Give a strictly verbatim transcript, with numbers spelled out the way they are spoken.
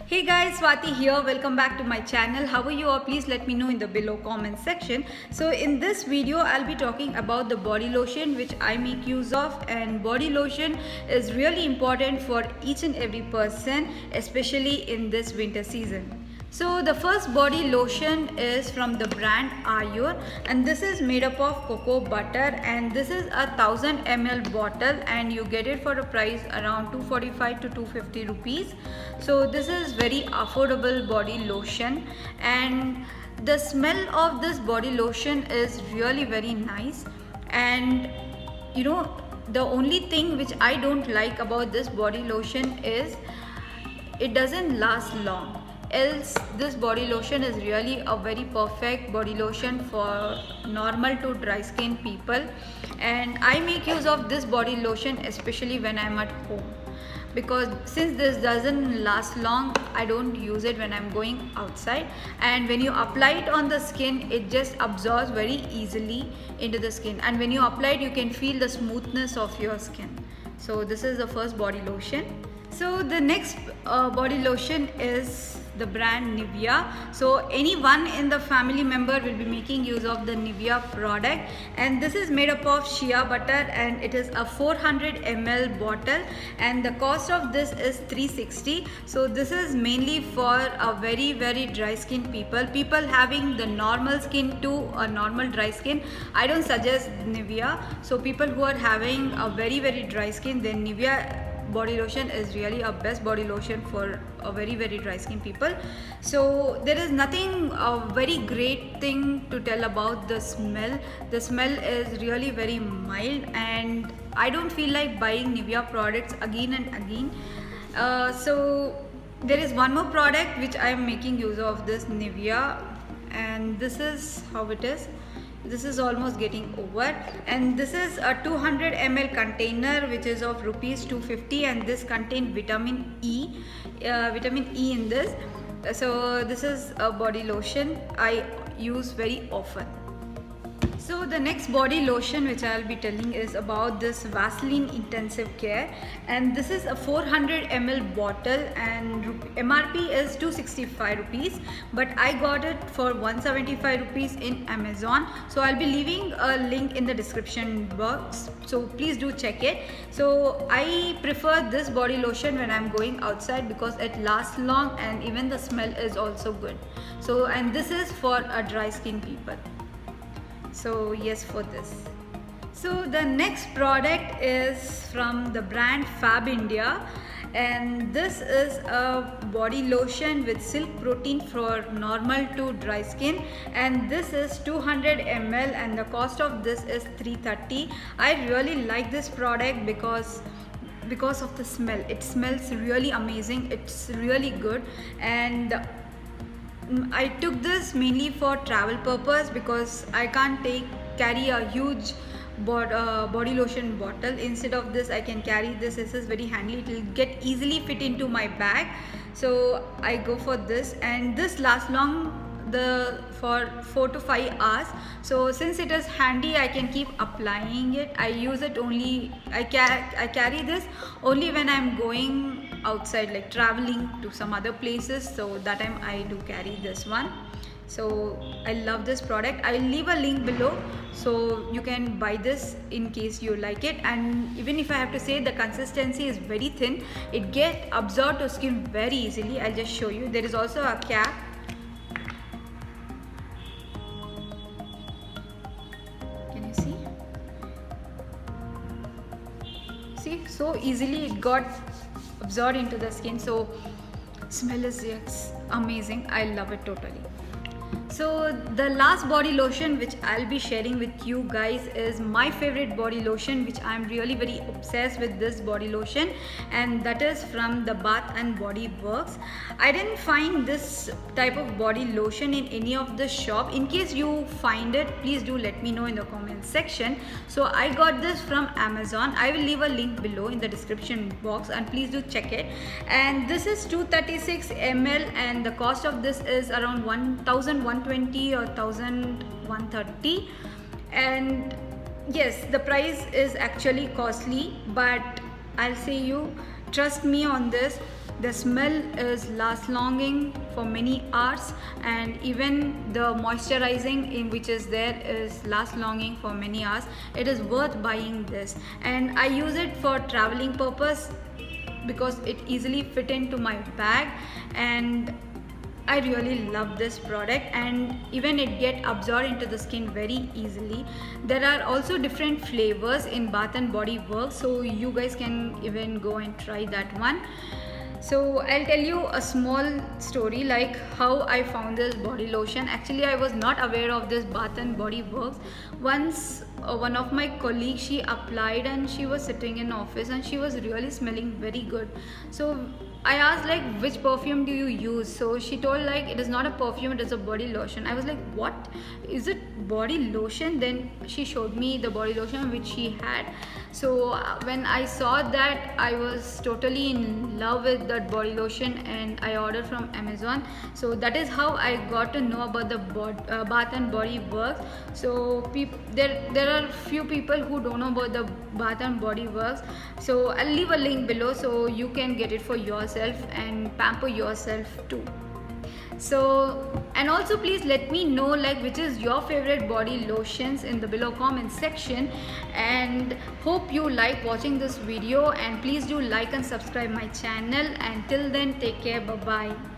Hey guys, Swathi here. Welcome back to my channel. How are you all? Please let me know in the below comment section. So in this video, I'll be talking about the body lotion which I make use of, and body lotion is really important for each and every person, especially in this winter season. So the first body lotion is from the brand Ayur, and this is made up of cocoa butter, and this is a one thousand milliliter bottle, and you get it for a price around two forty-five to two fifty rupees. So this is very affordable body lotion, and the smell of this body lotion is really very nice. And you know, the only thing which I don't like about this body lotion is it doesn't last long. Else this body lotion is really a very perfect body lotion for normal to dry skin people, and I make use of this body lotion especially when I'm at home, because since this doesn't last long, I don't use it when I'm going outside, and when you apply it on the skin, it just absorbs very easily into the skin, and when you apply it, you can feel the smoothness of your skin. So this is the first body lotion. So the next uh, body lotion is the brand Nivea. So anyone in the family member will be making use of the Nivea product, and this is made up of shea butter, and it is a four hundred milliliter bottle, and the cost of this is three sixty. So this is mainly for a very very dry skin people, people having the normal skin to a normal dry skin. I don't suggest Nivea. So people who are having a very very dry skin, then Nivea body lotion is really a best body lotion for a very very dry skin people. So there is nothing a very great thing to tell about the smell. The smell is really very mild, and I don't feel like buying Nivea products again and again. Uh, so there is one more product which I am making use of, this Nivea, and this is how it is. This is almost getting over, and this is a two hundred milliliter container which is of rupees two fifty, and this contains vitamin E, uh, vitamin E in this. So this is a body lotion I use very often. So the next body lotion which I'll be telling is about this Vaseline Intensive Care, and this is a four hundred milliliter bottle, and M R P is two sixty-five rupees, but I got it for one seventy-five rupees in Amazon. So I'll be leaving a link in the description box, so please do check it. So I prefer this body lotion when I'm going outside because it lasts long, and even the smell is also good. So, and this is for a dry skin people. So yes, for this. So the next product is from the brand Fab India, and this is a body lotion with silk protein for normal to dry skin, and this is two hundred milliliters, and the cost of this is three thirty. I really like this product because because of the smell. It smells really amazing. It's really good, and I took this mainly for travel purpose because I can't take carry a huge bod, uh, body lotion bottle. Instead of this, I can carry this. This is very handy. It will get easily fit into my bag. So I go for this, and this lasts long the for four to five hours. So since it is handy, I can keep applying it. I use it only, I, car I carry this only when I'm going outside, like traveling to some other places. So that time I do carry this one. So I love this product. I'll leave a link below so you can buy this in case you like it. And even if I have to say, the consistency is very thin, it gets absorbed to skin very easily. I'll just show you. There is also a cap. Can you see? See, so easily it got absorbed into the skin. So smell is yes, amazing. I love it totally. So the last body lotion which I'll be sharing with you guys is my favorite body lotion, which I'm really very obsessed with this body lotion, and that is from the Bath and Body Works. I didn't find this type of body lotion in any of the shop. In case you find it, please do let me know in the comment section. So I got this from Amazon. I will leave a link below in the description box, and please do check it. And this is two thirty-six milliliters, and the cost of this is around one thousand one hundred twenty or one thousand one hundred thirty, and yes, the price is actually costly, but I'll say you trust me on this. the smell is last longing for many hours, and even the moisturizing in which is there is last longing for many hours. It is worth buying this, and I use it for traveling purpose because it easily fit into my bag, and I really love this product, and even it get absorbed into the skin very easily. There are also different flavors in Bath and Body Works, so you guys can even go and try that one. So I'll tell you a small story like how I found this body lotion. Actually, I was not aware of this Bath and Body Works. Once uh, one of my colleagues, she applied and she was sitting in office and she was really smelling very good. So I asked like, which perfume do you use? So she told like, it is not a perfume, it is a body lotion. I was like, what? Is it body lotion? Then she showed me the body lotion which she had. So uh, when I saw that, I was totally in love with that body lotion, and I ordered from Amazon. So that is how I got to know about the bod uh, Bath and Body Works. So there, there are few people who don't know about the Bath and Body Works. So I'll leave a link below so you can get it for yourself and pamper yourself too. So, and also please let me know like which is your favorite body lotions in the below comment section, and hope you like watching this video, and please do like and subscribe my channel, and till then take care, bye bye.